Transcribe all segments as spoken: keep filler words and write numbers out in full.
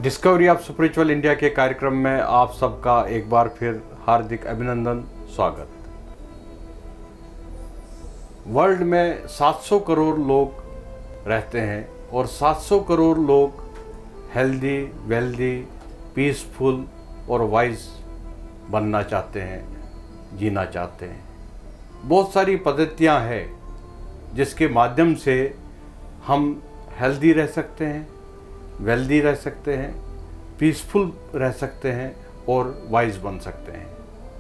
Discovery of spiritual India के कार्यक्रम में आप सबका एक बार फिर हार्दिक अभिनंदन, स्वागत। वर्ल्ड में सात सौ करोड़ लोग रहते हैं और सात सौ करोड़ लोग हेल्दी, वेल्दी, पीसफुल और वाइज बनना चाहते हैं, जीना चाहते हैं। बहुत सारी पद्धतियां हैं जिसके माध्यम से हम हेल्दी रह सकते हैं, वेल्दी रह सकते हैं, पीसफुल रह सकते हैं और वाइज बन सकते हैं।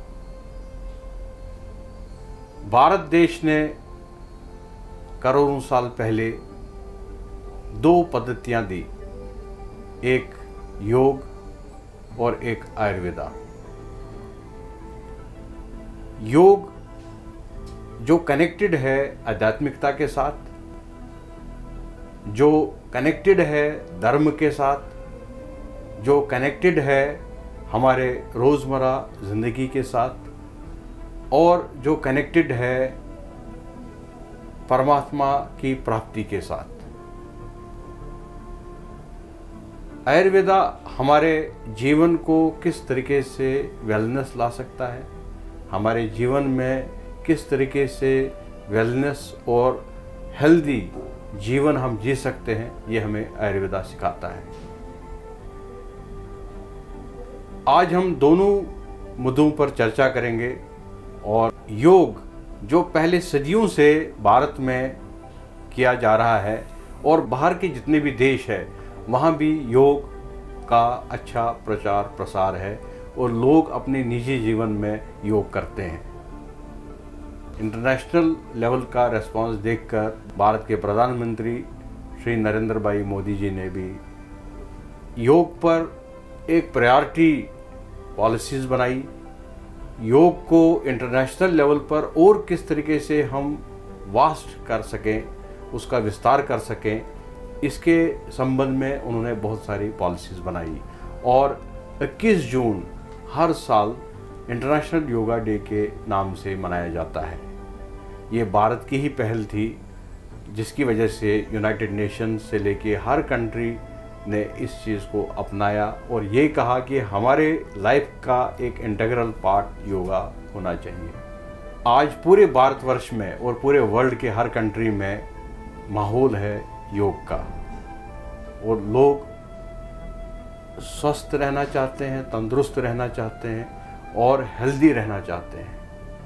भारत देश ने करोड़ों साल पहले दो पद्धतियां दी, एक योग और एक आयुर्वेदा। योग जो कनेक्टेड है आध्यात्मिकता के साथ, जो कनेक्टेड है धर्म के साथ, जो कनेक्टेड है हमारे रोज़मर्रा ज़िंदगी के साथ और जो कनेक्टेड है परमात्मा की प्राप्ति के साथ। आयुर्वेदा हमारे जीवन को किस तरीके से वेलनेस ला सकता है, हमारे जीवन में किस तरीके से वेलनेस और हेल्दी जीवन हम जी सकते हैं, ये हमें आयुर्वेदा सिखाता है। आज हम दोनों मुद्दों पर चर्चा करेंगे और योग जो पहले सदियों से भारत में किया जा रहा है और बाहर के जितने भी देश है वहाँ भी योग का अच्छा प्रचार प्रसार है और लोग अपने निजी जीवन में योग करते हैं। इंटरनेशनल लेवल का रेस्पॉन्स देखकर भारत के प्रधानमंत्री श्री नरेंद्र भाई मोदी जी ने भी योग पर एक प्रायोरिटी पॉलिसीज़ बनाई। योग को इंटरनेशनल लेवल पर और किस तरीके से हम वास्ट कर सकें, उसका विस्तार कर सकें, इसके संबंध में उन्होंने बहुत सारी पॉलिसीज़ बनाई और इक्कीस जून हर साल इंटरनेशनल योगा डे के नाम से मनाया जाता है। ये भारत की ही पहल थी जिसकी वजह से यूनाइटेड नेशंस से लेके हर कंट्री ने इस चीज़ को अपनाया और ये कहा कि हमारे लाइफ का एक इंटीग्रल पार्ट योगा होना चाहिए। आज पूरे भारतवर्ष में और पूरे वर्ल्ड के हर कंट्री में माहौल है योग का और लोग स्वस्थ रहना चाहते हैं, तंदुरुस्त रहना चाहते हैं और हेल्दी रहना चाहते हैं।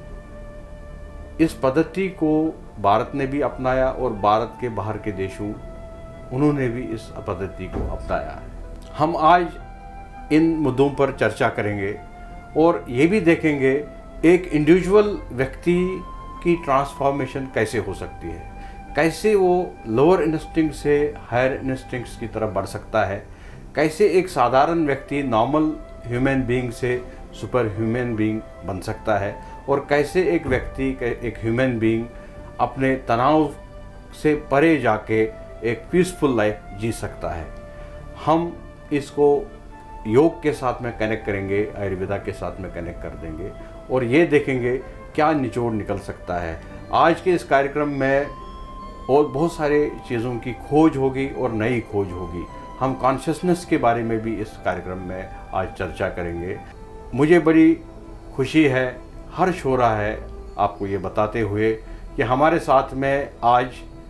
इस पद्धति को भारत ने भी अपनाया और भारत के बाहर के देशों उन्होंने भी इस पद्धति को अपनाया है। हम आज इन मुद्दों पर चर्चा करेंगे और ये भी देखेंगे एक इंडिविजुअल व्यक्ति की ट्रांसफॉर्मेशन कैसे हो सकती है, कैसे वो लोअर इंस्टिंक्ट से हायर इंस्टिंक्ट्स की तरफ बढ़ सकता है, कैसे एक साधारण व्यक्ति नॉर्मल ह्यूमन बीइंग से सुपर ह्यूमन बीइंग बन सकता है और कैसे एक व्यक्ति एक ह्यूमन बीइंग अपने तनाव से परे जाके एक पीसफुल लाइफ जी सकता है। हम इसको योग के साथ में कनेक्ट करेंगे, आयुर्वेदा के साथ में कनेक्ट कर देंगे और ये देखेंगे क्या निचोड़ निकल सकता है। आज के इस कार्यक्रम में और बहुत सारे चीज़ों की खोज होगी और नई खोज होगी। हम कॉन्शियसनेस के बारे में भी इस कार्यक्रम में आज चर्चा करेंगे। मुझे बड़ी खुशी है, हर्ष हो रहा है आपको ये बताते हुए कि हमारे साथ में आज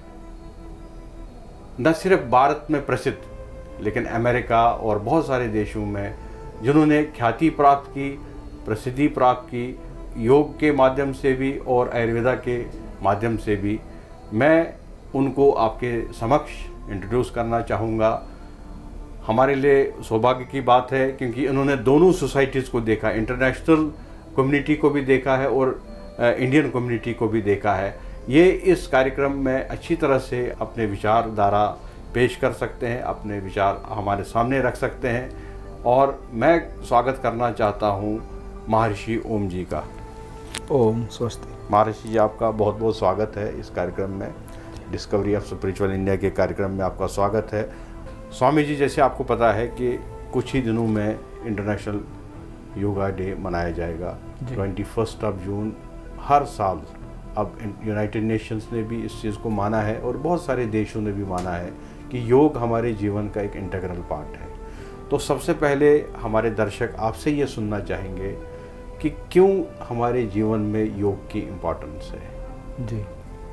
न सिर्फ भारत में प्रसिद्ध लेकिन अमेरिका और बहुत सारे देशों में जिन्होंने ख्याति प्राप्त की, प्रसिद्धि प्राप्त की योग के माध्यम से भी और आयुर्वेदा के माध्यम से भी, मैं उनको आपके समक्ष इंट्रोड्यूस करना चाहूँगा। हमारे लिए सौभाग्य की बात है क्योंकि उन्होंने दोनों सोसाइटीज़ को देखा, इंटरनेशनल कम्युनिटी को भी देखा है और इंडियन कम्युनिटी को भी देखा है। ये इस कार्यक्रम में अच्छी तरह से अपने विचारधारा पेश कर सकते हैं, अपने विचार हमारे सामने रख सकते हैं और मैं स्वागत करना चाहता हूँ महर्षि ओम जी का। ओम स्वस्ति। महर्षि जी, आपका बहुत बहुत स्वागत है इस कार्यक्रम में। डिस्कवरी ऑफ स्पिरिचुअल इंडिया के कार्यक्रम में आपका स्वागत है। स्वामी जी, जैसे आपको पता है कि कुछ ही दिनों में इंटरनेशनल योगा डे मनाया जाएगा, ट्वेंटी फर्स्ट ऑफ जून हर साल। अब यूनाइटेड नेशंस ने भी इस चीज़ को माना है और बहुत सारे देशों ने भी माना है कि योग हमारे जीवन का एक इंटीग्रल पार्ट है। तो सबसे पहले हमारे दर्शक आपसे ये सुनना चाहेंगे कि क्यों हमारे जीवन में योग की इम्पोर्टेंस है। जी,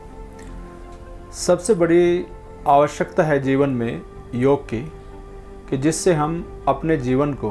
सबसे बड़ी आवश्यकता है जीवन में योग की कि जिससे हम अपने जीवन को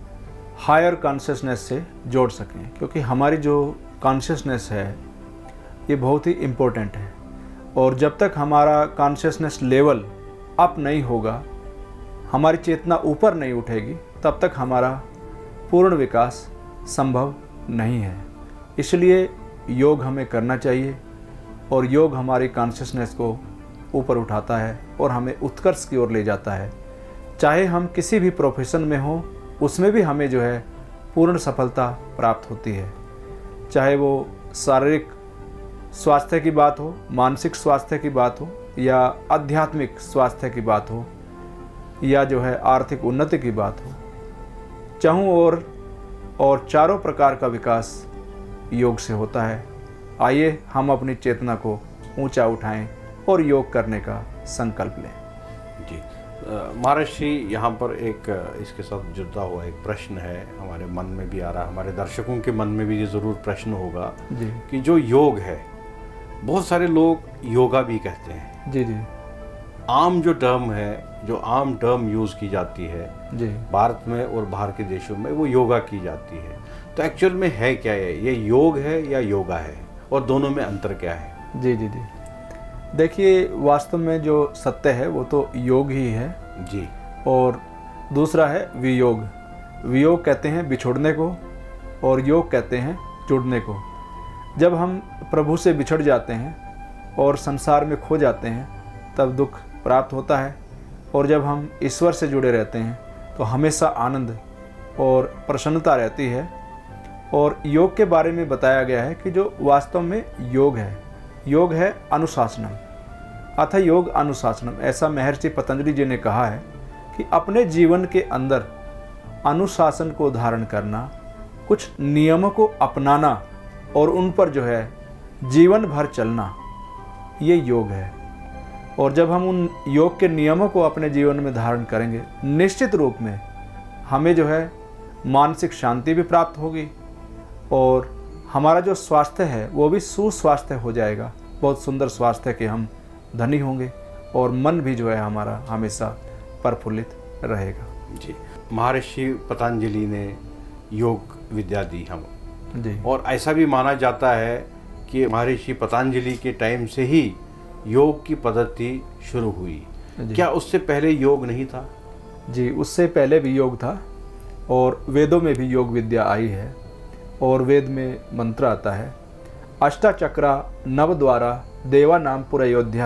हायर कॉन्शियसनेस से जोड़ सकें, क्योंकि हमारी जो कॉन्शियसनेस है ये बहुत ही इम्पोर्टेंट है। और जब तक हमारा कॉन्शियसनेस लेवल अप नहीं होगा, हमारी चेतना ऊपर नहीं उठेगी, तब तक हमारा पूर्ण विकास संभव नहीं है। इसलिए योग हमें करना चाहिए और योग हमारी कॉन्शियसनेस को ऊपर उठाता है और हमें उत्कर्ष की ओर ले जाता है। चाहे हम किसी भी प्रोफेशन में हों, उसमें भी हमें जो है पूर्ण सफलता प्राप्त होती है। चाहे वो शारीरिक स्वास्थ्य की बात हो, मानसिक स्वास्थ्य की बात हो, या आध्यात्मिक स्वास्थ्य की बात हो, या जो है आर्थिक उन्नति की बात हो, चाहूँ और और चारों प्रकार का विकास योग से होता है। आइए हम अपनी चेतना को ऊंचा उठाएं और योग करने का संकल्प लें। जी महर्षि, यहाँ पर एक इसके साथ जुड़ा हुआ एक प्रश्न है, हमारे मन में भी आ रहा है, हमारे दर्शकों के मन में भी ये ज़रूर प्रश्न होगा जी कि जो योग है, बहुत सारे लोग योगा भी कहते हैं। जी जी आम जो टर्म है, जो आम टर्म यूज़ की जाती है जी भारत में और बाहर के देशों में, वो योगा की जाती है। तो एक्चुअल में है क्या है, ये योग है या योगा है, और दोनों में अंतर क्या है? जी जी जी देखिए, वास्तव में जो सत्य है वो तो योग ही है जी, और दूसरा है वियोग। वियोग कहते हैं बिछोड़ने को और योग कहते हैं जुड़ने को। जब हम प्रभु से बिछड़ जाते हैं और संसार में खो जाते हैं, तब दुख प्राप्त होता है, और जब हम ईश्वर से जुड़े रहते हैं तो हमेशा आनंद और प्रसन्नता रहती है। और योग के बारे में बताया गया है कि जो वास्तव में योग है, योग है अनुशासनम, अथ योग अनुशासनम। ऐसा महर्षि पतंजलि जी ने कहा है कि अपने जीवन के अंदर अनुशासन को धारण करना, कुछ नियमों को अपनाना और उन पर जो है जीवन भर चलना, ये योग है। और जब हम उन योग के नियमों को अपने जीवन में धारण करेंगे, निश्चित रूप में हमें जो है मानसिक शांति भी प्राप्त होगी और हमारा जो स्वास्थ्य है वो भी सुस्वास्थ्य हो जाएगा। बहुत सुंदर स्वास्थ्य के हम धनी होंगे और मन भी जो है हमारा हमेशा प्रफुल्लित रहेगा। जी, महर्षि पतंजलि ने योग विद्या दी हम जी, और ऐसा भी माना जाता है कि महर्षि पतंजलि के टाइम से ही योग की पद्धति शुरू हुई। क्या उससे पहले योग नहीं था? जी, उससे पहले भी योग था और वेदों में भी योग विद्या आई है। और वेद में मंत्र आता है, अष्टाचक्रा नवद्वारा देवा नाम पुरयोध्या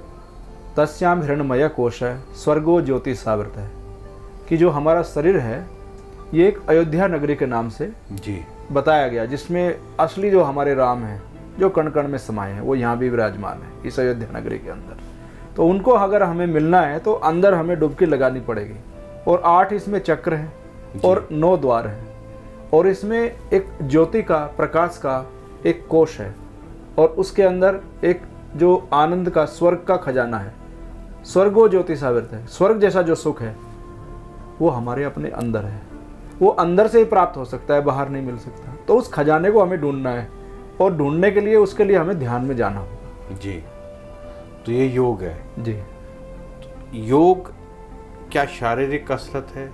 तस्याम हिरण्मय कोश स्वर्गो ज्योति सावृत है, कि जो हमारा शरीर है ये एक अयोध्या नगरी के नाम से जी बताया गया, जिसमें असली जो हमारे राम हैं, जो कण कण में समाये हैं, वो यहाँ भी विराजमान है इस अयोध्या नगरी के अंदर। तो उनको अगर हमें मिलना है तो अंदर हमें डुबकी लगानी पड़ेगी। और आठ इसमें चक्र हैं और नौ द्वार हैं, और इसमें एक ज्योति का, प्रकाश का एक कोश है, और उसके अंदर एक जो आनंद का, स्वर्ग का खजाना है। स्वर्गो ज्योति सावृत है, स्वर्ग जैसा जो सुख है वो हमारे अपने अंदर है। वो अंदर से ही प्राप्त हो सकता है, बाहर नहीं मिल सकता। तो उस खजाने को हमें ढूंढना है, और ढूंढने के लिए उसके लिए हमें ध्यान में जाना होगा। जी, तो ये योग है। जी, योग क्या शारीरिक कसरत है?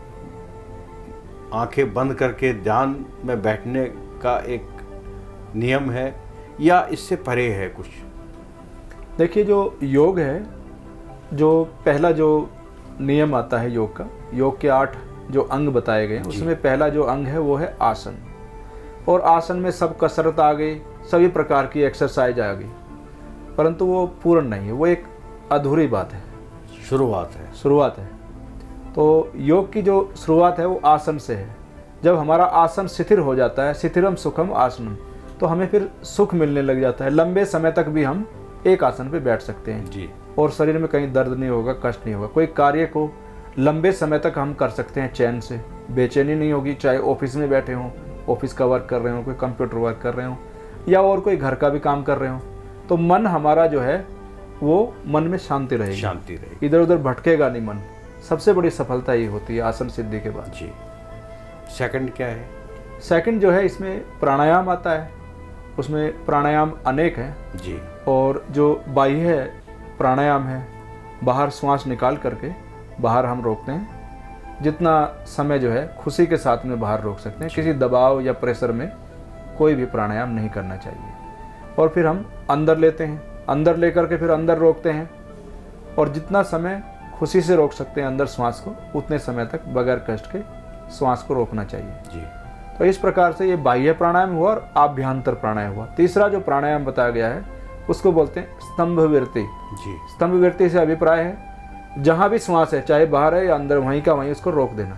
आंखें बंद करके ध्यान में बैठने का एक नियम है, या इससे परे है कुछ? देखिए, जो योग है, जो पहला जो नियम आता है योग का, योग के आठ जो अंग बताए गए हैं, उसमें पहला जो अंग है वो है आसन। और आसन में सब कसरत आ गई, सभी प्रकार की एक्सरसाइज आ गई, परंतु वो पूर्ण नहीं है, वो एक अधूरी बात है, शुरुआत है शुरुआत है। तो योग की जो शुरुआत है वो आसन से है। जब हमारा आसन शिथिर हो जाता है, शिथिरम सुखम आसनम, तो हमें फिर सुख मिलने लग जाता है। लंबे समय तक भी हम एक आसन पे बैठ सकते हैं जी, और शरीर में कहीं दर्द नहीं होगा, कष्ट नहीं होगा। कोई कार्य को लंबे समय तक हम कर सकते हैं चैन से, बेचैनी नहीं होगी। चाहे ऑफिस में बैठे हों, ऑफिस का वर्क कर रहे हों, कोई कंप्यूटर वर्क कर रहे हों, या और कोई घर का भी काम कर रहे हों, तो मन हमारा जो है वो मन में शांति रहेगी, शांति रहेगी, इधर उधर भटकेगा नहीं मन, सबसे बड़ी सफलता ये होती है आसन सिद्धि के बाद। जी। सेकंड क्या है? सेकंड जो है इसमें प्राणायाम आता है। उसमें प्राणायाम अनेक हैं जी। और जो बाह्य प्राणायाम है, बाहर श्वास निकाल करके बाहर हम रोकते हैं। जितना समय जो है खुशी के साथ में बाहर रोक सकते हैं, किसी दबाव या प्रेशर में कोई भी प्राणायाम नहीं करना चाहिए। और फिर हम अंदर लेते हैं, अंदर लेकर के फिर अंदर रोकते हैं, और जितना समय खुशी से रोक सकते हैं अंदर श्वास को, उतने समय तक बगैर कष्ट के श्वास को रोकना चाहिए। जी। तो इस प्रकार से ये बाह्य प्राणायाम हुआ और आभ्यंतर प्राणायाम हुआ। तीसरा जो प्राणायाम बताया गया है उसको बोलते हैं स्तंभ वृत्ति। जी। स्तंभ वृत्ति से अभिप्राय है जहाँ भी श्वास है, चाहे बाहर है या अंदर, वहीं का वहीं उसको रोक देना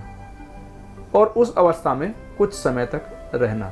और उस अवस्था में कुछ समय तक रहना,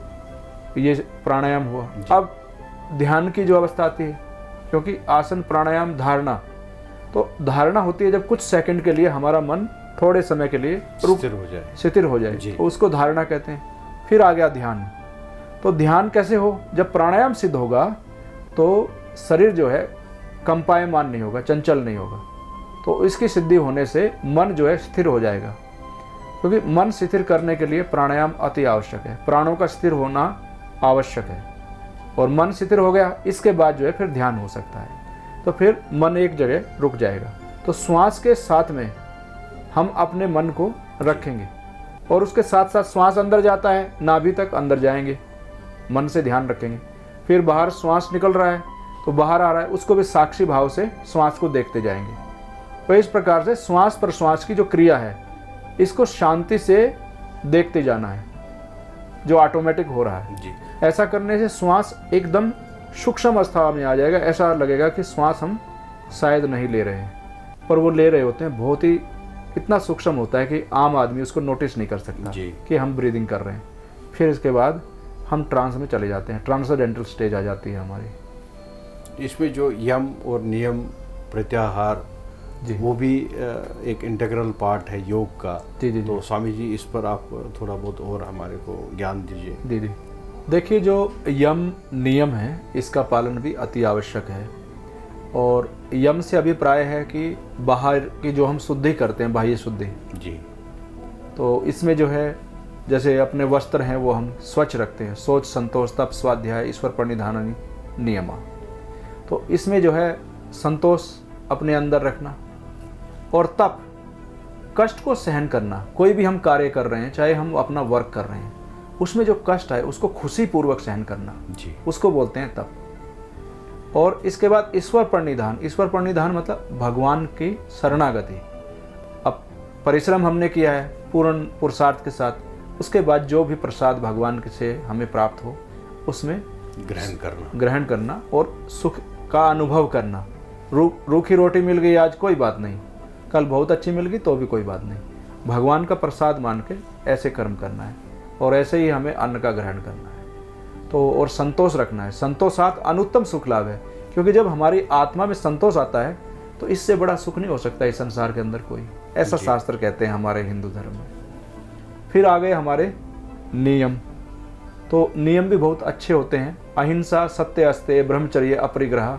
ये प्राणायाम हुआ। अब ध्यान की जो अवस्था आती है, क्योंकि आसन प्राणायाम धारणा, तो धारणा होती है जब कुछ सेकंड के लिए हमारा मन थोड़े समय के लिए स्थिर हो जाए, स्थिर हो जाए, तो उसको धारणा कहते हैं। फिर आ गया ध्यान। तो ध्यान कैसे हो? जब प्राणायाम सिद्ध होगा तो शरीर जो है कंपायमान नहीं होगा, चंचल नहीं होगा। तो इसकी सिद्धि होने से मन जो है स्थिर हो जाएगा, क्योंकि मन स्थिर करने के लिए प्राणायाम अति आवश्यक है, प्राणों का स्थिर होना आवश्यक है। और मन स्थिर हो गया, इसके बाद जो है फिर ध्यान हो सकता है। तो फिर मन एक जगह रुक जाएगा। तो श्वास के साथ में हम अपने मन को रखेंगे और उसके साथ साथ श्वास अंदर जाता है, नाभि तक अंदर जाएंगे, मन से ध्यान रखेंगे। फिर बाहर श्वास निकल रहा है तो बाहर आ रहा है, उसको भी साक्षी भाव से श्वास को देखते जाएंगे। तो इस प्रकार से श्वास पर श्वास की जो क्रिया है, इसको शांति से देखते जाना है, जो ऑटोमेटिक हो रहा है। जी। ऐसा करने से श्वास एकदम सूक्ष्म अवस्था में आ जाएगा। ऐसा लगेगा कि श्वास हम शायद नहीं ले रहे हैं, पर वो ले रहे होते हैं। बहुत ही इतना सूक्ष्म होता है कि आम आदमी उसको नोटिस नहीं कर सकता कि हम ब्रीदिंग कर रहे हैं। फिर इसके बाद हम ट्रांस में चले जाते हैं, ट्रांसेंडेंटल स्टेज आ जाती है हमारी। इसमें जो यम और नियम प्रत्याहार, जी, वो भी एक इंटीग्रल पार्ट है योग का। जी जी। तो स्वामी जी इस पर आप थोड़ा बहुत और हमारे को ज्ञान दीजिए। जी जी। देखिए, जो यम नियम है इसका पालन भी अति आवश्यक है। और यम से अभिप्राय है कि बाहर की जो हम शुद्धि करते हैं, बाह्य शुद्धि जी, तो इसमें जो है जैसे अपने वस्त्र हैं वो हम स्वच्छ रखते हैं, शौच, संतोष, तप, स्वाध्याय, ईश्वर प्रणिधान, नियमा। तो इसमें जो है संतोष अपने अंदर रखना और तप, कष्ट को सहन करना। कोई भी हम कार्य कर रहे हैं, चाहे हम अपना वर्क कर रहे हैं, उसमें जो कष्ट है उसको खुशी पूर्वक सहन करना जी, उसको बोलते हैं तप। और इसके बाद ईश्वर प्रणिधान। ईश्वर प्रणिधान मतलब भगवान की शरणागति। अब परिश्रम हमने किया है पूर्ण पुरुषार्थ के साथ, उसके बाद जो भी प्रसाद भगवान से हमें प्राप्त हो उसमें ग्रहण करना ग्रहण करना और सुख का अनुभव करना। रू रूखी रोटी मिल गई आज, कोई बात नहीं, कल बहुत अच्छी मिल गई तो भी कोई बात नहीं, भगवान का प्रसाद मान के ऐसे कर्म करना है। और ऐसे ही हमें अन्न का ग्रहण करना है। तो और संतोष रखना है। संतोषात अनुत्तम सुख लाभ है, क्योंकि जब हमारी आत्मा में संतोष आता है तो इससे बड़ा सुख नहीं हो सकता इस संसार के अंदर कोई, ऐसा शास्त्र कहते हैं हमारे हिंदू धर्म में। फिर आ गए हमारे नियम। तो नियम भी बहुत अच्छे होते हैं, अहिंसा, सत्य, अस्तेय, ब्रह्मचर्य, अपरिग्रह।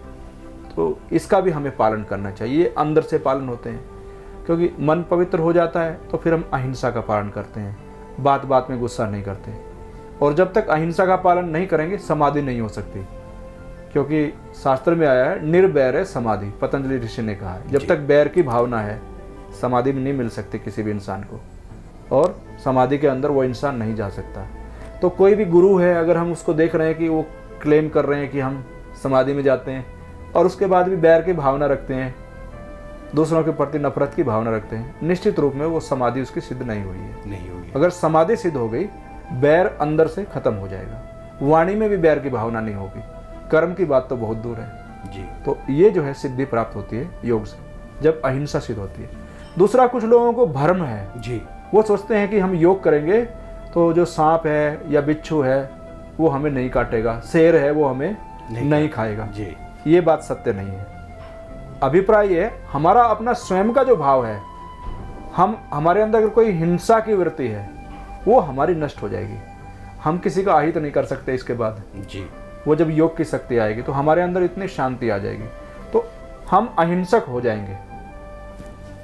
तो इसका भी हमें पालन करना चाहिए। ये अंदर से पालन होते हैं, क्योंकि मन पवित्र हो जाता है तो फिर हम अहिंसा का पालन करते हैं, बात बात में गुस्सा नहीं करते। और जब तक अहिंसा का पालन नहीं करेंगे समाधि नहीं हो सकती, क्योंकि शास्त्र में आया है निर्वैर समाधि, पतंजलि ऋषि ने कहा है। जब तक बैर की भावना है समाधि में नहीं मिल सकती किसी भी इंसान को, और समाधि के अंदर वो इंसान नहीं जा सकता। तो कोई भी गुरु है, अगर हम उसको देख रहे हैं कि वो क्लेम कर रहे हैं कि हम समाधि में जाते हैं और उसके बाद भी बैर की भावना रखते हैं, दूसरों के प्रति नफरत की भावना रखते हैं, निश्चित रूप में वो समाधि उसकी सिद्ध नहीं हुई है। नहीं हुई। अगर समाधि सिद्ध हो गई, बैर अंदर से खत्म हो जाएगा, वाणी में भी बैर की भावना नहीं होगी, कर्म की बात तो बहुत दूर है जी। तो ये जो है सिद्धि प्राप्त होती है योग से, जब अहिंसा सिद्ध होती है। दूसरा, कुछ लोगों को भ्रम है जी, वो सोचते हैं कि हम योग करेंगे तो जो सांप है या बिच्छू है वो हमें नहीं काटेगा, शेर है वो हमें नहीं, नहीं खाएगा जी। ये बात सत्य नहीं है। अभिप्राय ये है, हमारा अपना स्वयं का जो भाव है, हम हमारे अंदर अगर कोई हिंसा की वृत्ति है वो हमारी नष्ट हो जाएगी। हम किसी का अहित नहीं कर सकते इसके बाद जी। वो जब योग की शक्ति आएगी तो हमारे अंदर इतनी शांति आ जाएगी, तो हम अहिंसक हो जाएंगे।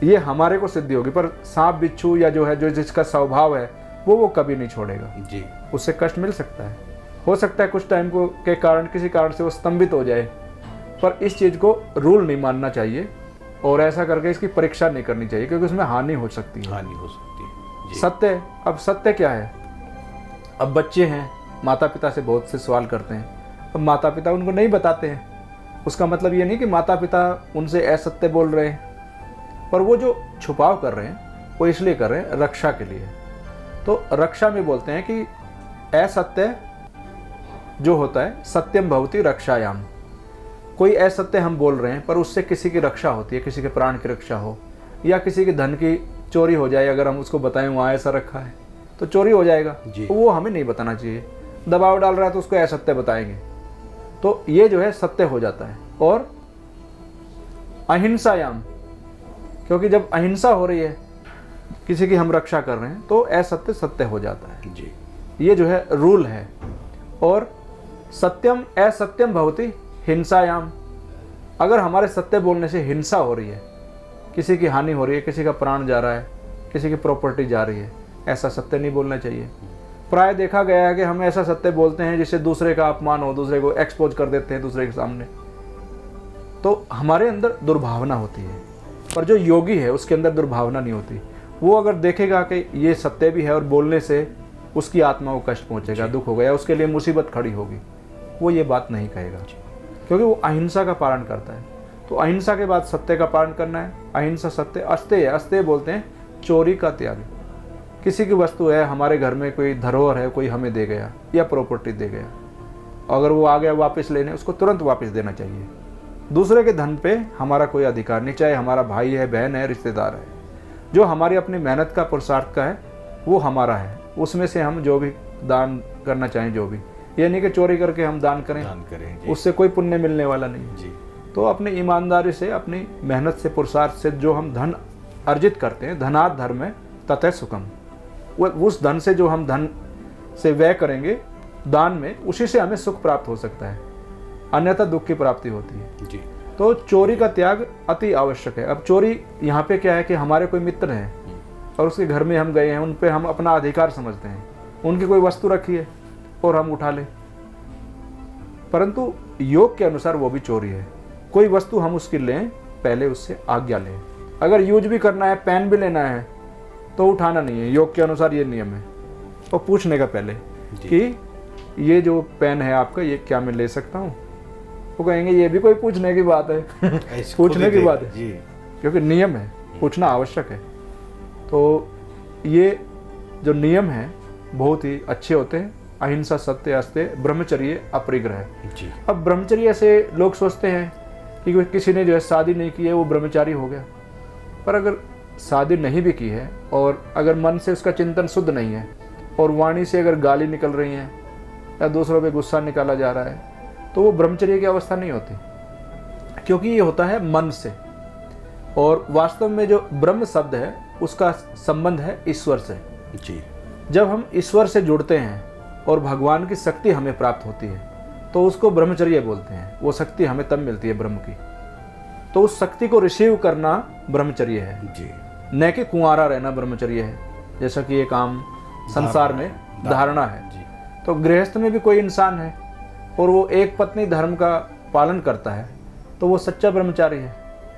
ये हमारे को सिद्धि होगी, पर सांप बिच्छू या जो है जो जिसका स्वभाव है वो वो कभी नहीं छोड़ेगा जी। उससे कष्ट मिल सकता है, हो सकता है कुछ टाइम को के कारण किसी कारण से वो स्तंभित हो जाए, पर इस चीज़ को रूल नहीं मानना चाहिए और ऐसा करके इसकी परीक्षा नहीं करनी चाहिए, क्योंकि उसमें हानि हो सकती है। हानि हो सकती है जी। सत्य, अब सत्य क्या है? अब बच्चे हैं, माता पिता से बहुत से सवाल करते हैं, अब माता पिता उनको नहीं बताते हैं। उसका मतलब ये नहीं कि माता पिता उनसे असत्य बोल रहे हैं, पर वो जो छुपाव कर रहे हैं वो इसलिए कर रहे हैं रक्षा के लिए। तो रक्षा में बोलते हैं कि असत्य जो होता है सत्यम भवति रक्षायाम। कोई असत्य हम बोल रहे हैं पर उससे किसी की रक्षा होती है, किसी के प्राण की रक्षा हो या किसी के धन की चोरी हो जाए, अगर हम उसको बताएं वहाँ ऐसा रखा है तो चोरी हो जाएगा, तो वो हमें नहीं बताना चाहिए। दबाव डाल रहा है तो उसको असत्य बताएंगे, तो ये जो है सत्य हो जाता है। और अहिंसायाम, क्योंकि जब अहिंसा हो रही है, किसी की हम रक्षा कर रहे हैं, तो असत्य सत्य हो जाता है जी। ये जो है रूल है। और सत्यम असत्यम भवति हिंसायाम, अगर हमारे सत्य बोलने से हिंसा हो रही है, किसी की हानि हो रही है, किसी का प्राण जा रहा है, किसी की प्रॉपर्टी जा रही है, ऐसा सत्य नहीं बोलना चाहिए। प्राय देखा गया है कि हम ऐसा सत्य बोलते हैं जिससे दूसरे का अपमान हो, दूसरे को एक्सपोज कर देते हैं दूसरे के सामने, तो हमारे अंदर दुर्भावना होती है। पर जो योगी है उसके अंदर दुर्भावना नहीं होती। वो अगर देखेगा कि ये सत्य भी है और बोलने से उसकी आत्मा को कष्ट पहुंचेगा, दुख होगा या उसके लिए मुसीबत खड़ी होगी, वो ये बात नहीं कहेगा, क्योंकि वो अहिंसा का पालन करता है। तो अहिंसा के बाद सत्य का पालन करना है। अहिंसा सत्य। अस्तेय, अस्तेय बोलते हैं चोरी का त्याग। किसी की वस्तु है, हमारे घर में कोई धरोहर है, कोई हमें दे गया या प्रॉपर्टी दे गया, अगर वो आ गया वापस लेने, उसको तुरंत वापस देना चाहिए। दूसरे के धन पे हमारा कोई अधिकार नहीं, चाहे हमारा भाई है, बहन है, रिश्तेदार है। जो हमारी अपनी मेहनत का पुरुषार्थ का है वो हमारा है, उसमें से हम जो भी दान करना चाहें, जो भी, ये नहीं कि चोरी करके हम दान करें, दान करें उससे कोई पुण्य मिलने वाला नहीं जी। तो अपनी ईमानदारी से, अपनी मेहनत से, पुरुषार्थ से जो हम धन अर्जित करते हैं, धनात् धर्म ततः सुखम, वो उस धन से जो हम धन से व्यय करेंगे दान में, उसी से हमें सुख प्राप्त हो सकता है, अन्यथा दुख की प्राप्ति होती है जी। तो चोरी का त्याग अति आवश्यक है। अब चोरी यहाँ पे क्या है कि हमारे कोई मित्र हैं और उसके घर में हम गए हैं, उन पे हम अपना अधिकार समझते हैं, उनकी कोई वस्तु रखी है और हम उठा लें, परंतु योग के अनुसार वो भी चोरी है। कोई वस्तु हम उसकी लें, पहले उससे आज्ञा लें। अगर यूज भी करना है, पेन भी लेना है, तो उठाना नहीं है, योग के अनुसार ये नियम है। और पूछने का पहले कि ये जो पेन है आपका, ये क्या मैं ले सकता हूँ? वो कहेंगे ये भी कोई पूछने की बात है पूछने की बात है जी, क्योंकि नियम है, पूछना आवश्यक है। तो ये जो नियम है बहुत ही अच्छे होते हैं। अहिंसा सत्य अस्तेय ब्रह्मचर्य अपरिग्रह जी। अब ब्रह्मचर्य से लोग सोचते हैं कि किसी ने जो है शादी नहीं की है वो ब्रह्मचारी हो गया, पर अगर शादी नहीं भी की है और अगर मन से उसका चिंतन शुद्ध नहीं है और वाणी से अगर गाली निकल रही है या दूसरों पे गुस्सा निकाला जा रहा है, तो वो ब्रह्मचर्य की अवस्था नहीं होती, क्योंकि ये होता है मन से। और वास्तव में जो ब्रह्म शब्द है उसका संबंध है ईश्वर से जी। जब हम ईश्वर से जुड़ते हैं और भगवान की शक्ति हमें प्राप्त होती है तो उसको ब्रह्मचर्य बोलते हैं। वो शक्ति हमें तब मिलती है ब्रह्म की, तो उस शक्ति को रिसीव करना ब्रह्मचर्य है जी, न कि कुंवारा रहना ब्रह्मचर्य है, जैसा कि एक आम संसार में धारणा है जी। तो गृहस्थ में भी कोई इंसान है और वो एक पत्नी धर्म का पालन करता है, तो वो सच्चा ब्रह्मचारी है,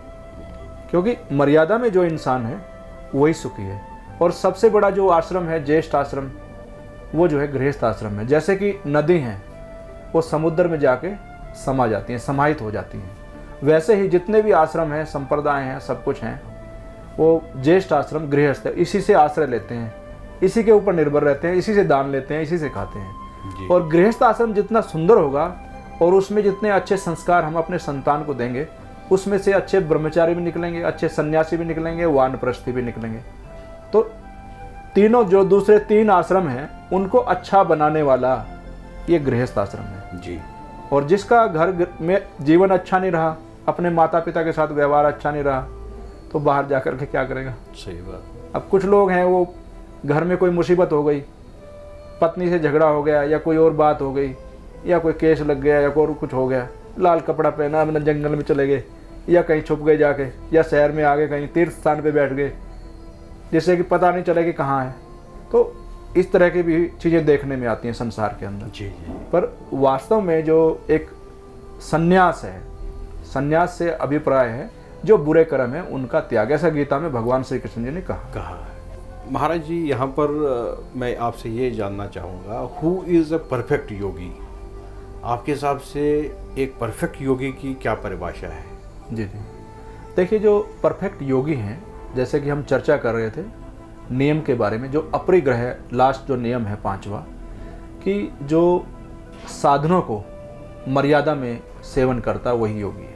क्योंकि मर्यादा में जो इंसान है वही सुखी है। और सबसे बड़ा जो आश्रम है ज्येष्ठ आश्रम, वो जो है गृहस्थ आश्रम है। जैसे कि नदी हैं वो समुद्र में जाके समा जाती हैं, समाहित हो जाती हैं, वैसे ही जितने भी आश्रम हैं, संप्रदाय हैं, सब कुछ हैं, वो ज्येष्ठ आश्रम गृहस्थ है, इसी से आश्रय लेते हैं, इसी के ऊपर निर्भर रहते हैं, इसी से दान लेते हैं, इसी से खाते हैं। और गृहस्थ आश्रम जितना सुंदर होगा और उसमें जितने अच्छे संस्कार हम अपने संतान को देंगे, उसमें से अच्छे ब्रह्मचारी भी निकलेंगे, अच्छे सन्यासी भी निकलेंगे, वानप्रस्थी भी निकलेंगे। तो तीनों जो दूसरे तीन आश्रम हैं उनको अच्छा बनाने वाला ये गृहस्थ आश्रम है जी। और जिसका घर में जीवन अच्छा नहीं रहा, अपने माता पिता के साथ व्यवहार अच्छा नहीं रहा, तो बाहर जाकर के क्या करेगा? सही बात। अब कुछ लोग हैं वो घर में कोई मुसीबत हो गई, पत्नी से झगड़ा हो गया या कोई और बात हो गई या कोई केस लग गया या कोई कुछ हो गया, लाल कपड़ा पहना, अपने जंगल में चले गए, या कहीं छुप गए जाके, या शहर में आ गए कहीं तीर्थ स्थान पे बैठ गए जिससे कि पता नहीं चले कि कहाँ है। तो इस तरह की भी चीज़ें देखने में आती हैं संसार के अंदर। जी जी। पर वास्तव में जो एक संन्यास है, संन्यास से अभिप्राय है जो बुरे कर्म है उनका त्याग, ऐसा गीता में भगवान श्री कृष्ण जी ने कहा कहा है। महाराज जी, यहाँ पर मैं आपसे ये जानना चाहूँगा, who is a perfect yogi? आपके हिसाब से एक परफेक्ट योगी की क्या परिभाषा है? जी जी। देखिए, जो परफेक्ट योगी हैं, जैसे कि हम चर्चा कर रहे थे नियम के बारे में, जो अपरिग्रह लास्ट जो नियम है पांचवा, कि जो साधनों को मर्यादा में सेवन करता है वही योगी है।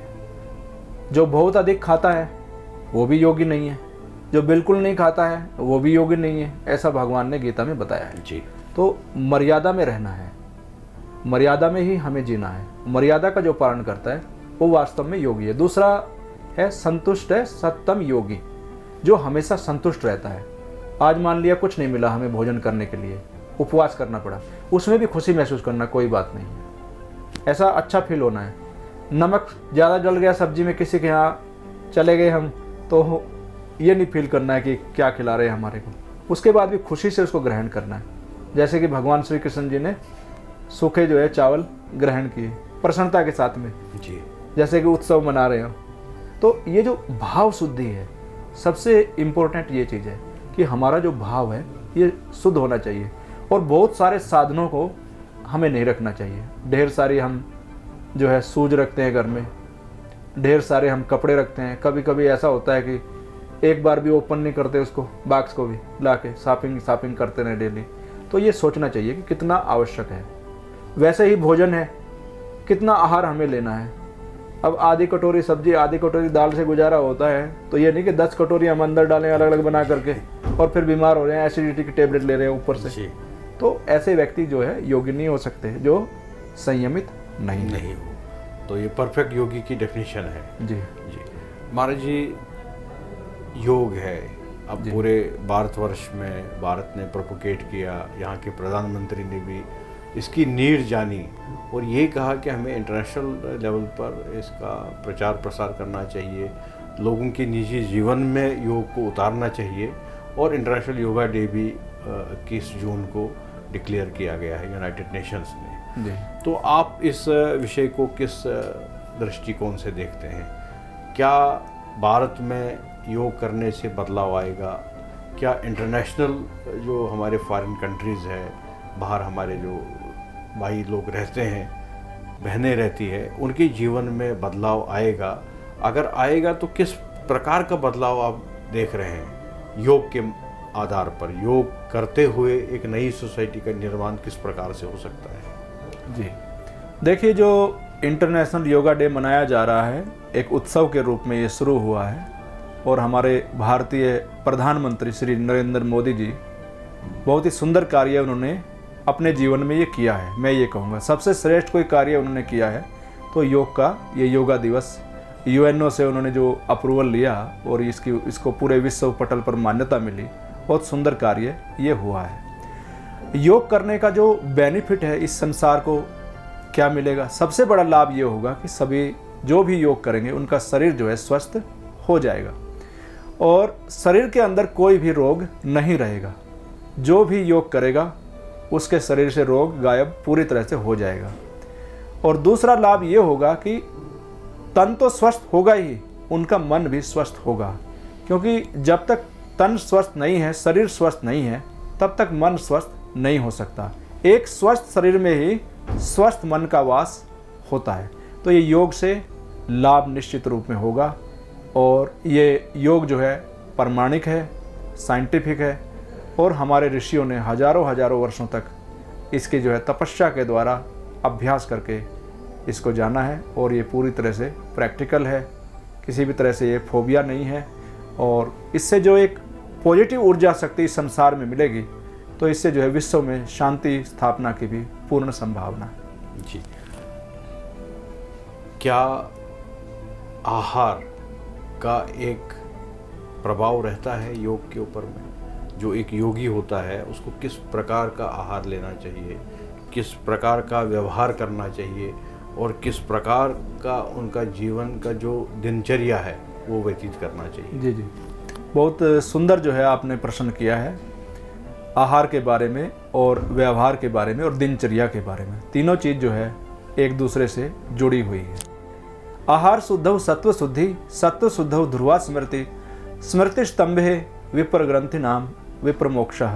जो बहुत अधिक खाता है वो भी योगी नहीं है, जो बिल्कुल नहीं खाता है वो भी योगी नहीं है, ऐसा भगवान ने गीता में बताया है। जी। तो मर्यादा में रहना है, मर्यादा में ही हमें जीना है। मर्यादा का जो पालन करता है वो वास्तव में योगी है। दूसरा है संतुष्ट है सत्तम योगी, जो हमेशा संतुष्ट रहता है। आज मान लिया कुछ नहीं मिला हमें भोजन करने के लिए, उपवास करना पड़ा, उसमें भी खुशी महसूस करना, कोई बात नहीं है, ऐसा अच्छा फील होना है। नमक ज़्यादा डल गया सब्जी में, किसी के यहाँ चले गए हम, तो ये नहीं फील करना है कि क्या खिला रहे हैं हमारे को, उसके बाद भी खुशी से उसको ग्रहण करना है। जैसे कि भगवान श्री कृष्ण जी ने सूखे जो है चावल ग्रहण किए प्रसन्नता के साथ में जी, जैसे कि उत्सव मना रहे हो। तो ये जो भाव शुद्धि है, सबसे इम्पोर्टेंट ये चीज़ है कि हमारा जो भाव है ये शुद्ध होना चाहिए। और बहुत सारे साधनों को हमें नहीं रखना चाहिए। ढेर सारी हम जो है सूज रखते हैं घर में, ढेर सारे हम कपड़े रखते हैं। कभी कभी ऐसा होता है कि एक बार भी ओपन नहीं करते उसको, बॉक्स को भी ला के शॉपिंग शॉपिंग करते रहे डेली। तो ये सोचना चाहिए कि कितना आवश्यक है। वैसे ही भोजन है, कितना आहार हमें लेना है। अब आधी कटोरी सब्जी, आधी कटोरी दाल से गुजारा होता है, तो ये नहीं कि दस कटोरी हम अंदर डालें अलग अलग बना करके और फिर बीमार हो रहे हैं, एसिडिटी की टेबलेट ले रहे हैं ऊपर से। तो ऐसे व्यक्ति जो है योगी नहीं हो सकते, जो संयमित नहीं नहीं हो। तो ये परफेक्ट योगी की डेफिनेशन है। जी जी। महाराज जी, योग है, अब पूरे भारतवर्ष में भारत ने प्रोपोगेट किया, यहाँ के प्रधानमंत्री ने भी इसकी नीड जानी और ये कहा कि हमें इंटरनेशनल लेवल पर इसका प्रचार प्रसार करना चाहिए, लोगों के निजी जीवन में योग को उतारना चाहिए। और इंटरनेशनल योगा डे भी इक्कीस जून को डिक्लेयर किया गया है यूनाइटेड नेशंस ने। जी। तो आप इस विषय को किस दृष्टिकोण से देखते हैं? क्या भारत में योग करने से बदलाव आएगा? क्या इंटरनेशनल जो हमारे फॉरेन कंट्रीज़ है, बाहर हमारे जो भाई लोग रहते हैं, बहनें रहती है, उनके जीवन में बदलाव आएगा? अगर आएगा तो किस प्रकार का बदलाव आप देख रहे हैं योग के आधार पर? योग करते हुए एक नई सोसाइटी का निर्माण किस प्रकार से हो सकता है? जी, देखिए, जो इंटरनेशनल योगा डे मनाया जा रहा है, एक उत्सव के रूप में ये शुरू हुआ है और हमारे भारतीय प्रधानमंत्री श्री नरेंद्र मोदी जी बहुत ही सुंदर कार्य उन्होंने अपने जीवन में ये किया है। मैं ये कहूँगा सबसे श्रेष्ठ कोई कार्य उन्होंने किया है तो योग का ये योगा दिवस, यूएनओ से उन्होंने जो अप्रूवल लिया और इसकी इसको पूरे विश्व पटल पर मान्यता मिली, बहुत सुंदर कार्य ये हुआ है। योग करने का जो बेनिफिट है इस संसार को क्या मिलेगा? सबसे बड़ा लाभ ये होगा कि सभी जो भी योग करेंगे उनका शरीर जो है स्वस्थ हो जाएगा और शरीर के अंदर कोई भी रोग नहीं रहेगा। जो भी योग करेगा उसके शरीर से रोग गायब पूरी तरह से हो जाएगा। और दूसरा लाभ ये होगा कि तन तो स्वस्थ होगा ही, उनका मन भी स्वस्थ होगा, क्योंकि जब तक तन स्वस्थ नहीं है, शरीर स्वस्थ नहीं है, तब तक मन स्वस्थ नहीं हो सकता। एक स्वस्थ शरीर में ही स्वस्थ मन का वास होता है। तो ये योग से लाभ निश्चित रूप में होगा और ये योग जो है प्रमाणिक है, साइंटिफिक है और हमारे ऋषियों ने हजारों हजारों वर्षों तक इसकी जो है तपस्या के द्वारा अभ्यास करके इसको जाना है और ये पूरी तरह से प्रैक्टिकल है, किसी भी तरह से ये फोबिया नहीं है। और इससे जो एक पॉजिटिव ऊर्जा शक्ति इस संसार में मिलेगी तो इससे जो है विश्व में शांति स्थापना की भी पूर्ण संभावना है। जी। क्या आहार का एक प्रभाव रहता है योग के ऊपर में? जो एक योगी होता है उसको किस प्रकार का आहार लेना चाहिए, किस प्रकार का व्यवहार करना चाहिए? और किस प्रकार का उनका जीवन का जो दिनचर्या है वो व्यतीत करना चाहिए। जी जी, बहुत सुंदर जो है आपने प्रश्न किया है। आहार के बारे में और व्यवहार के बारे में और दिनचर्या के बारे में, तीनों चीज़ जो है एक दूसरे से जुड़ी हुई है। आहार शुद्धौ सत्व शुद्धि, सत्व शुद्धौ ध्रुवा स्मृति, स्मृति स्तंभे विप्र ग्रंथि नाम विप्र मोक्षः।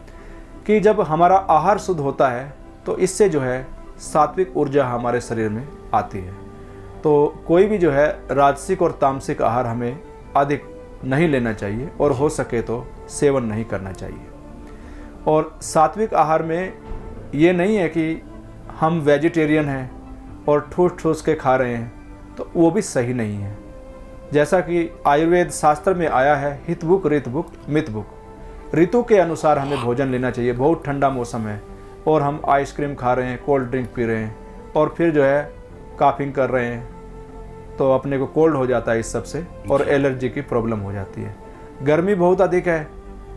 कि जब हमारा आहार शुद्ध होता है तो इससे जो है सात्विक ऊर्जा हमारे शरीर में आती है। तो कोई भी जो है राजसिक और तामसिक आहार हमें अधिक नहीं लेना चाहिए और हो सके तो सेवन नहीं करना चाहिए। और सात्विक आहार में ये नहीं है कि हम वेजिटेरियन हैं और ठूस ठूस के खा रहे हैं, तो वो भी सही नहीं है। जैसा कि आयुर्वेद शास्त्र में आया है, हित बुक ऋत बुक मित बुक, ऋतु के अनुसार हमें भोजन लेना चाहिए। बहुत ठंडा मौसम है और हम आइसक्रीम खा रहे हैं, कोल्ड ड्रिंक पी रहे हैं और फिर जो है काफिंग कर रहे हैं, तो अपने को कोल्ड हो जाता है इस सब से और एलर्जी की प्रॉब्लम हो जाती है। गर्मी बहुत अधिक है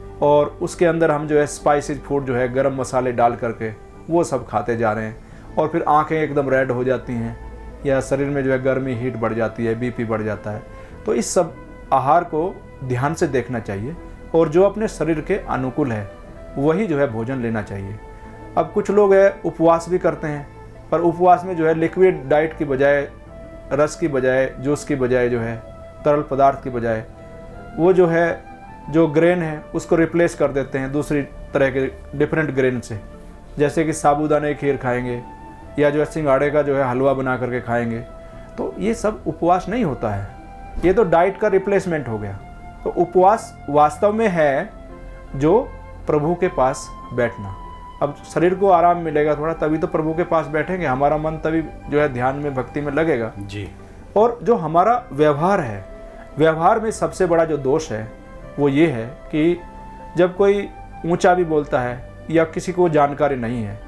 और उसके अंदर हम जो है स्पाइसेस फूड जो है गरम मसाले डाल करके वो सब खाते जा रहे हैं और फिर आंखें एकदम रेड हो जाती हैं या शरीर में जो है गर्मी हीट बढ़ जाती है, बीपी बढ़ जाता है। तो इस सब आहार को ध्यान से देखना चाहिए और जो अपने शरीर के अनुकूल है वही जो है भोजन लेना चाहिए। अब कुछ लोग है उपवास भी करते हैं, पर उपवास में जो है लिक्विड डाइट की बजाय, रस की बजाय, जूस की बजाय, जो है तरल पदार्थ की बजाय वो जो है जो ग्रेन है उसको रिप्लेस कर देते हैं दूसरी तरह के डिफरेंट ग्रेन से। जैसे कि साबूदाने की खीर खाएंगे या जो है सिंगाड़े का जो है हलवा बना करके खाएंगे। तो ये सब उपवास नहीं होता है, ये तो डाइट का रिप्लेसमेंट हो गया। तो उपवास वास्तव में है जो प्रभु के पास बैठना। अब शरीर को आराम मिलेगा थोड़ा, तभी तो प्रभु के पास बैठेंगे, हमारा मन तभी जो है ध्यान में, भक्ति में लगेगा जी। और जो हमारा व्यवहार है, व्यवहार में सबसे बड़ा जो दोष है वो ये है कि जब कोई ऊंचा भी बोलता है या किसी को जानकारी नहीं है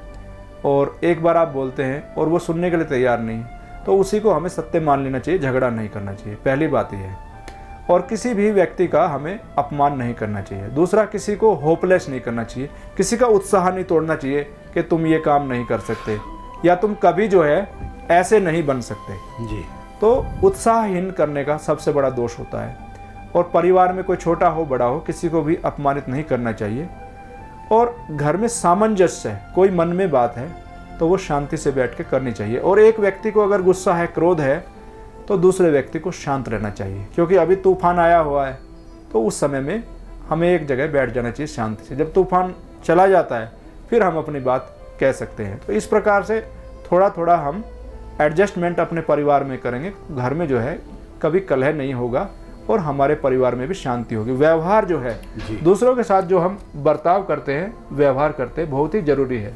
और एक बार आप बोलते हैं और वो सुनने के लिए तैयार नहीं, तो उसी को हमें सत्य मान लेना चाहिए, झगड़ा नहीं करना चाहिए। पहली बात यह है। और किसी भी व्यक्ति का हमें अपमान नहीं करना चाहिए। दूसरा, किसी को होपलेस नहीं करना चाहिए, किसी का उत्साह नहीं तोड़ना चाहिए कि तुम ये काम नहीं कर सकते या तुम कभी जो है ऐसे नहीं बन सकते जी। तो उत्साहहीन करने का सबसे बड़ा दोष होता है। और परिवार में कोई छोटा हो बड़ा हो, किसी को भी अपमानित नहीं करना चाहिए। और घर में सामंजस्य है, कोई मन में बात है तो वो शांति से बैठ के करनी चाहिए। और एक व्यक्ति को अगर गुस्सा है, क्रोध है, तो दूसरे व्यक्ति को शांत रहना चाहिए, क्योंकि अभी तूफान आया हुआ है। तो उस समय में हमें एक जगह बैठ जाना चाहिए शांति से। जब तूफान चला जाता है फिर हम अपनी बात कह सकते हैं। तो इस प्रकार से थोड़ा थोड़ा हम एडजस्टमेंट अपने परिवार में करेंगे, घर में जो है कभी कलह नहीं होगा और हमारे परिवार में भी शांति होगी। व्यवहार जो है दूसरों के साथ जो हम बर्ताव करते हैं, व्यवहार करते हैं, बहुत ही जरूरी है।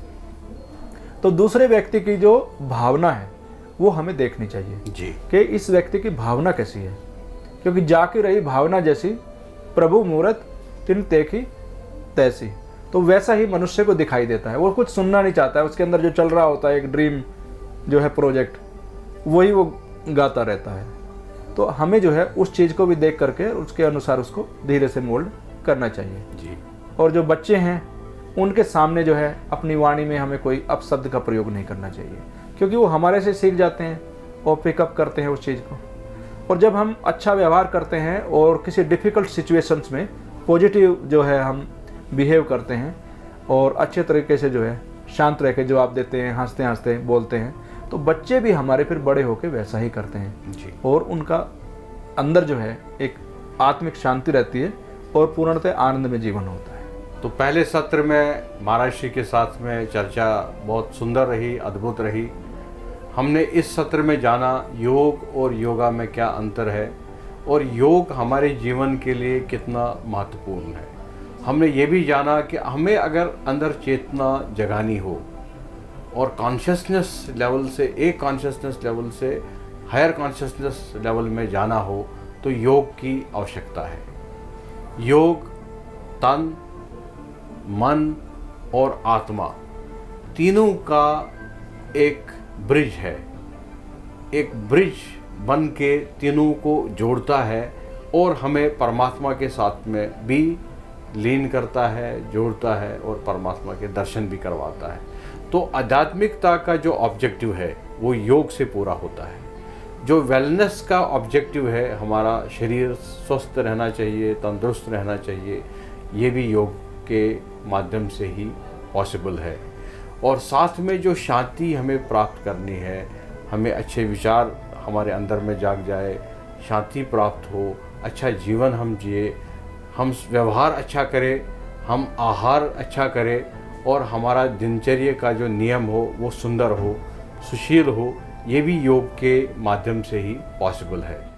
तो दूसरे व्यक्ति की जो भावना है वो हमें देखनी चाहिए जी कि इस व्यक्ति की भावना कैसी है, क्योंकि जाकी रही भावना जैसी प्रभु मूरत तिन देखी तैसी। तो वैसा ही मनुष्य को दिखाई देता है। वो कुछ सुनना नहीं चाहता है, उसके अंदर जो चल रहा होता है एक ड्रीम जो है प्रोजेक्ट, वही वो गाता रहता है। तो हमें जो है उस चीज़ को भी देख करके उसके अनुसार उसको धीरे से मोल्ड करना चाहिए जी। और जो बच्चे हैं उनके सामने जो है अपनी वाणी में हमें कोई अपशब्द का प्रयोग नहीं करना चाहिए, क्योंकि वो हमारे से सीख जाते हैं और पिकअप करते हैं उस चीज़ को। और जब हम अच्छा व्यवहार करते हैं और किसी डिफ़िकल्ट सिचुएशंस में पॉजिटिव जो है हम बिहेव करते हैं और अच्छे तरीके से जो है शांत रह के जवाब देते हैं, हंसते हंसते बोलते हैं, तो बच्चे भी हमारे फिर बड़े होकर वैसा ही करते हैं जी। और उनका अंदर जो है एक आत्मिक शांति रहती है और पूर्णतः आनंद में जीवन होता है। तो पहले सत्र में महाराज जी के साथ में चर्चा बहुत सुंदर रही, अद्भुत रही। हमने इस सत्र में जाना योग और योगा में क्या अंतर है और योग हमारे जीवन के लिए कितना महत्वपूर्ण है। हमने ये भी जाना कि हमें अगर अंदर चेतना जगानी हो और कॉन्शियसनेस लेवल से, एक कॉन्शियसनेस लेवल से हायर कॉन्शियसनेस लेवल में जाना हो तो योग की आवश्यकता है। योग तन, मन और आत्मा तीनों का एक ब्रिज है, एक ब्रिज बन के तीनों को जोड़ता है और हमें परमात्मा के साथ में भी लीन करता है, जोड़ता है और परमात्मा के दर्शन भी करवाता है। तो आध्यात्मिकता का जो ऑब्जेक्टिव है वो योग से पूरा होता है। जो वेलनेस का ऑब्जेक्टिव है, हमारा शरीर स्वस्थ रहना चाहिए, तंदुरुस्त रहना चाहिए, ये भी योग के माध्यम से ही पॉसिबल है। और साथ में जो शांति हमें प्राप्त करनी है, हमें अच्छे विचार हमारे अंदर में जाग जाए, शांति प्राप्त हो, अच्छा जीवन हम जिए, हम व्यवहार अच्छा करें, हम आहार अच्छा करें और हमारा दिनचर्या का जो नियम हो वो सुंदर हो, सुशील हो, ये भी योग के माध्यम से ही पॉसिबल है।